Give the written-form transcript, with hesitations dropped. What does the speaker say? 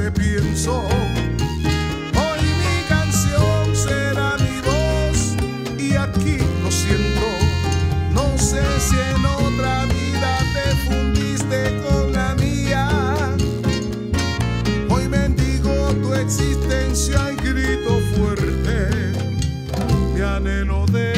te pienso. Hoy mi canción será mi voz y aquí lo siento. No sé si en otra vida te fundiste con la mía. Hoy bendigo tu existencia y grito fuerte mi anhelo de